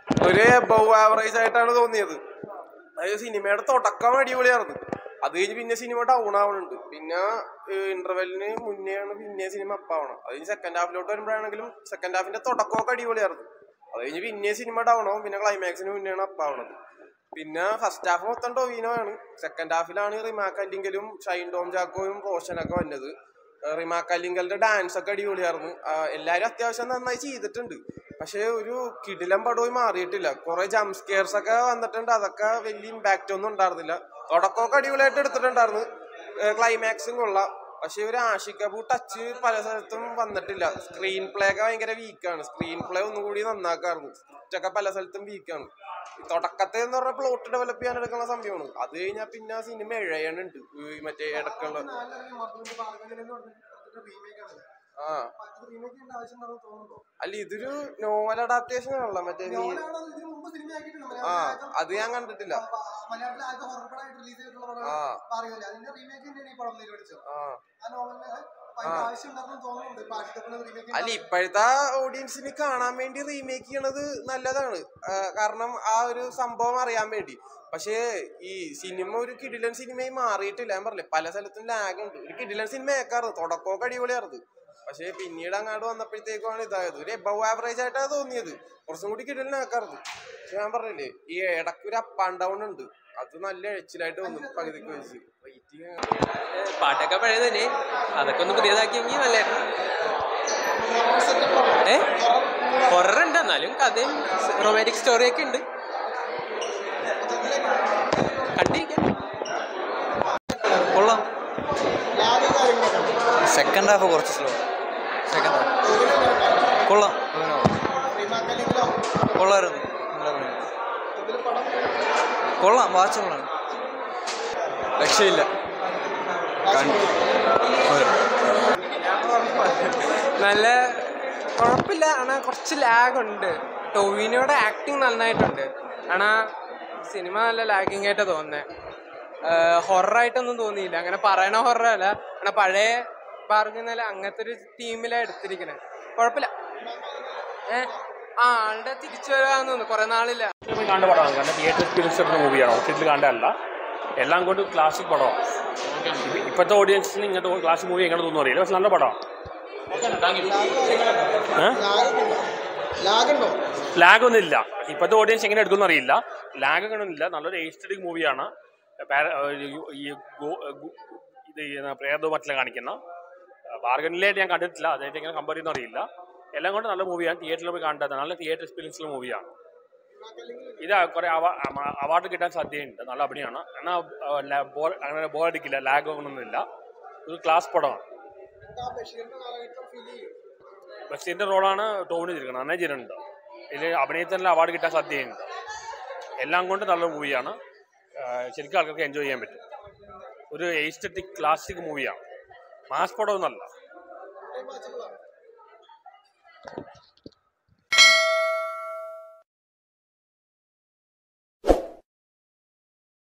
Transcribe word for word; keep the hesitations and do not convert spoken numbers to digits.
ഒരു above average ആയിട്ടാണ് തോന്നിയത്. അതായത് സിനിമയുടെ തുടക്കം അടിപൊളിയായിരുന്നു. അത് കഴിഞ്ഞ് പിന്നെ സിനിമ ഡൗൺ ആവുന്നുണ്ട്. പിന്നെ ഇന്റർവെല്ലിന് മുന്നെയാണ് പിന്നെ സിനിമ അപ്പാവണം. അത് കഴിഞ്ഞ് സെക്കൻഡ് ഹാഫിലോട്ട് വരുമ്പോഴാണെങ്കിലും സെക്കൻഡ് ഹാഫിന്റെ തുടക്കമൊക്കെ അടിപൊളിയായിരുന്നു. അത് കഴിഞ്ഞ് പിന്നെ സിനിമ ഡൗൺ ആവും. പിന്നെ ക്ലൈമാക്സിന് മുന്നെയാണ് അപ്പാവണത്. പിന്നെ ഫസ്റ്റ് ഹാഫ് മൊത്തം ടൊവിനോ ആണ്. സെക്കൻഡ് ഹാഫിലാണ് റിമാക്ക് അല്ലിങ്കലും ഷൈൻ ടോം ചാക്കോയും റോഷനൊക്കെ വന്നത്. റിമാക്ക് അല്ലിങ്കലിന്റെ ഡാൻസ് ഒക്കെ അടിപൊളിയായിരുന്നു. എല്ലാരും അത്യാവശ്യം നന്നായി ചെയ്തിട്ടുണ്ട്. പക്ഷെ ഒരു കിടിലം പടമായി മാറിയിട്ടില്ല. കുറെ ജംപ് സ്കെയർസ് ഒക്കെ വന്നിട്ടുണ്ട്. അതൊക്കെ വലിയ ഇമ്പാക്റ്റ് ഒന്നും ഉണ്ടായിരുന്നില്ല. തുടക്കമൊക്കെ അടിപൊളിയായിട്ട് എടുത്തിട്ടുണ്ടായിരുന്നു. ക്ലൈമാക്സും കൊള്ളാം. പക്ഷെ ഒരു ആഷിക് കപൂർ ടച്ച് പല സ്ഥലത്തും വന്നിട്ടില്ല. സ്ക്രീൻ പ്ലേ ഒക്കെ ഭയങ്കര വീക്കാണ്. സ്ക്രീൻ പ്ലേ ഒന്നുകൂടി നന്നാക്കാറുണ്ട്. സ്ക്രിപ്റ്റൊക്കെ പല സ്ഥലത്തും വീക്കാണ്. തുടക്കത്തെ എന്ന് പറഞ്ഞ പ്ലോട്ട് ഡെവലപ്പ് ചെയ്യാൻ എടുക്കുന്ന സംഭവമാണ്. അത് കഴിഞ്ഞാൽ പിന്നെ സിനിമ എഴയണുണ്ട്. മറ്റേ ഇടക്കുള്ള ആ അല്ല ഇതൊരു നോവൽ അഡാപ്റ്റേഷൻ ആണല്ലോ. മറ്റേ ആ അത് ഞാൻ കണ്ടിട്ടില്ല. അല്ല ഇപ്പോഴത്തെ ഓഡിയൻസിന് കാണാൻ വേണ്ടി റീമേക്ക് ചെയ്യണത് നല്ലതാണ്. കാരണം ആ ഒരു സംഭവം അറിയാൻ വേണ്ടി. പക്ഷേ ഈ സിനിമ ഒരു കിടിലൻ സിനിമയായി മാറിയിട്ടില്ല. ഞാൻ പറഞ്ഞില്ലേ പല സ്ഥലത്തും ലാഗ് ഉണ്ട്. ഒരു കിടിലൻ സിനിമ ആക്കാറ് തുടക്കമൊക്കെ അടിപൊളിയായിരുന്നു. പക്ഷെ പിന്നീട് അങ്ങോട്ട് വന്നപ്പോഴത്തേക്കാണ് ഇതായത്. ഒരു എബവ് ആവറേജ് ആയിട്ടാണ് തോന്നിയത്. കുറച്ചും കൂടി കിടിലനാക്കാറുണ്ട്. പക്ഷെ ഞാൻ പറഞ്ഞില്ലേ ഈ ഇടയ്ക്ക് ഒരു അപ്പ് ആൻഡ് ഡൗൺ ഉണ്ട്. അത് നല്ല എച്ചിലായിട്ട് തോന്നും പകുതിക്ക് വെച്ച്. പാട്ടൊക്കെ പഴയത് തന്നെ. അതൊക്കെ ഒന്ന് പുതിയതാക്കിയെങ്കിൽ നല്ലായിരുന്നു. ഏ ഹൊറർ ഉണ്ട്, എന്നാലും കഥയും റൊമാൻറ്റിക് സ്റ്റോറിയൊക്കെ ഉണ്ട്. കണ്ടിരിക്കാം, കൊള്ളാം. സെക്കൻഡ് ഹാഫ് കുറച്ച് സ്ലോ. സെക്കൻഡ് ഹാഫ് കൊള്ളാം, കൊള്ളായിരുന്നു, കൊള്ളാം, വാച്ചബിളാണ്, രക്ഷയില്ല. നല്ല കുഴപ്പമില്ല. ஆனால் കുറച്ച് ലാഗ് ഉണ്ട്. ടൊവിനോയുടെ ആക്ടിങ് നന്നായിട്ടുണ്ട്. ஆனால் സിനിമ നല്ല ലാഗിങ് ആയിട്ടാണ് തോന്നുന്നത്. ഹൊററായിട്ടൊന്നും തോന്നിയില്ല. അങ്ങനെ പറയണ ഹൊറല്ല, അങ്ങനെ പഴയ പറഞ്ഞാൽ അങ്ങനത്തെ ഒരു ടീമിലാണ് എടുത്തിരിക്കുന്നത്. കുഴപ്പമില്ല. ഏഹ് ആ ആളുടെ തിരിച്ചു വരാന്ന് തോന്നുന്നു. കുറെ നാളില്ല കണ്ട പടമാണ്. കാരണം തിയേറ്റർ എക്സ്പീരിയൻസ് എടുക്കുന്ന മൂവിയാണ്, ഒത്തിരി കണ്ടല്ല. എല്ലാം കൊണ്ട് ക്ലാസിക് പടമാണ്. ഇപ്പോഴത്തെ ഓഡിയൻസിന് ഇങ്ങനത്തെ ക്ലാസിക് മൂവി എങ്ങനെ തോന്നുന്നു അറിയില്ല. പക്ഷെ നല്ല പടമാണ്. ലാഗ് ഒന്നും ഇല്ല. ഇപ്പോഴത്തെ ഓഡിയൻസ് എങ്ങനെ എടുക്കുമെന്ന് അറിയില്ല. ലാഗ് അങ്ങനെയൊന്നുമില്ല. നല്ലൊരു എയ്സ്റ്റഡിക് മൂവിയാണ്. ഇത് പ്രേതവും മറ്റെല്ലാം കാണിക്കുന്ന ബാർഗനിലായിട്ട് ഞാൻ കണ്ടിട്ടില്ല. അതായിട്ട് എങ്ങനെ കമ്പയർ ചെയ്യുന്ന അറിയില്ല. എല്ലാം കൊണ്ട് നല്ല മൂവിയാണ്. തിയേറ്ററിൽ പോയി കണ്ടത് നല്ല തിയേറ്റർ എക്സ്പീരിയൻസുള്ള മൂവിയാണ്. ഇത് കുറെ അവാർഡ് കിട്ടാൻ സാധ്യതയുണ്ട്. നല്ല അഭിനയമാണ്. എന്നാൽ അങ്ങനെ ബോർ അടിക്കില്ല. ലാഗ് ഒന്നുമില്ല. ഒരു ക്ലാസ് പടമാണ്. ബഷീറിന്റെ റോളാണ് ടോവിനോ ചെയ്തിരിക്കുന്നത്. നന്നായി ചെയ്തിട്ടുണ്ട്. ഇതിൽ അഭിനയത്തിനെല്ലാം അവാർഡ് കിട്ടാൻ സാധ്യതയുണ്ട്. എല്ലാം കൊണ്ട് നല്ല മൂവിയാണ്. ശരിക്കും ആൾക്കാർക്ക് എൻജോയ് ചെയ്യാൻ പറ്റും. ഒരു എയ്സ്റ്ററ്റിക് ക്ലാസിക് മൂവിയാണ്. മാസ് പടമൊന്നുമല്ല.